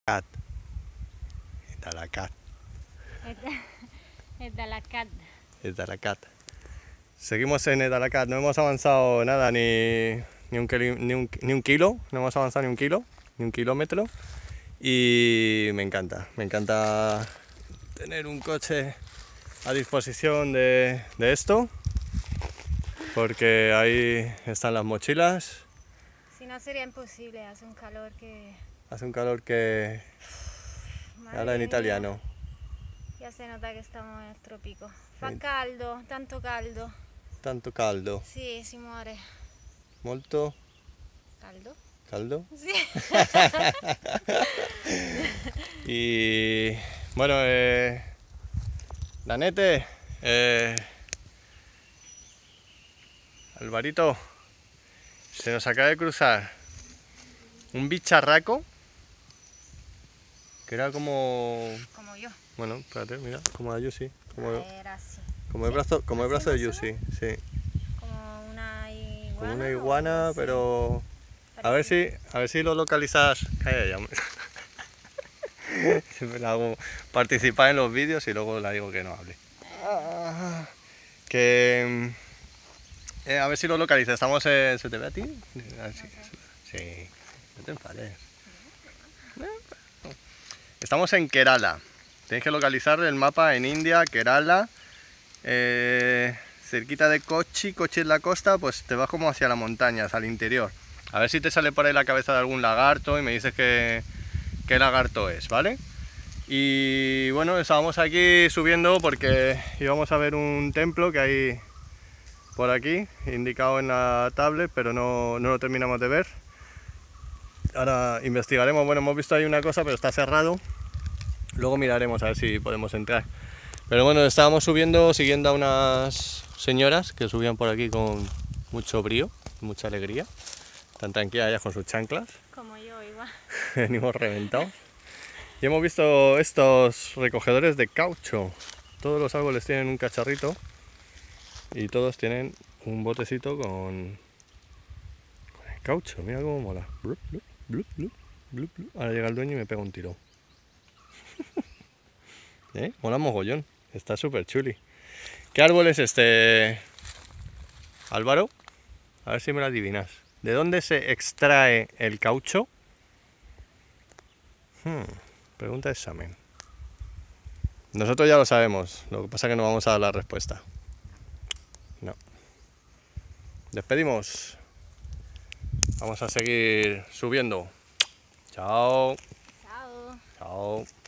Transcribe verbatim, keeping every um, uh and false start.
Cat. Etalacat. Etalacat. Etalacat. Seguimos en Etalacat, no hemos avanzado nada, ni, ni, un, ni, un, ni un kilo, no hemos avanzado ni un kilo, ni un kilómetro. Y me encanta, me encanta tener un coche a disposición de, de esto, porque ahí están las mochilas. Si no sería imposible, hace un calor que... Hace un calor que... Madre habla en mía. italiano. Ya se nota que estamos en el trópico. Fa En- caldo, tanto caldo. Tanto caldo. Sì, si muore. Molto ¿Caldo? caldo. Sí. Y bueno, eh, Danete, eh, Alvarito, se nos acaba de cruzar un bicharraco que era como, Como yo. bueno, espérate, mira, como la Yusi, como, Era así. como el ¿Sí? brazo, como el ¿Así brazo de más o Yusi, sí, Como una iguana. como una o iguana, algo así. pero a ver si, a ver si lo localizas. Calla ya, hombre. Siempre la hago participar en los vídeos y luego la digo que no hable. Ah, que eh, a ver si lo localizas. Estamos en... ¿Se te ve a ti? Ah, sí, sí, no te enfades. Estamos en Kerala. Tienes que localizar el mapa en India, Kerala, eh, cerquita de Kochi. Kochi es la costa, pues te vas como hacia la montaña, hacia el interior. A ver si te sale por ahí la cabeza de algún lagarto y me dices que, qué lagarto es, ¿vale? Y bueno, estábamos aquí subiendo porque íbamos a ver un templo que hay por aquí, indicado en la tablet, pero no, no lo terminamos de ver. Ahora investigaremos, bueno, hemos visto ahí una cosa, pero está cerrado. Luego miraremos a ver si podemos entrar. Pero bueno, estábamos subiendo, siguiendo a unas señoras que subían por aquí con mucho brío, mucha alegría. Están tranquilas ellas con sus chanclas. Como yo, igual. Venimos reventados. Y hemos visto estos recogedores de caucho. Todos los árboles tienen un cacharrito y todos tienen un botecito con, con el caucho. Mira cómo mola. Blup, blup, blup, blup, blup, blup. Ahora llega el dueño y me pega un tiro. ¿Eh? Mola mogollón. Está súper chuli. ¿Qué árbol es este, Álvaro? A ver si me lo adivinas. ¿De dónde se extrae el caucho? Hmm, pregunta de examen. Nosotros ya lo sabemos, lo que pasa es que no vamos a dar la respuesta. No. Despedimos. Vamos a seguir subiendo. Chao. Chao. Chao.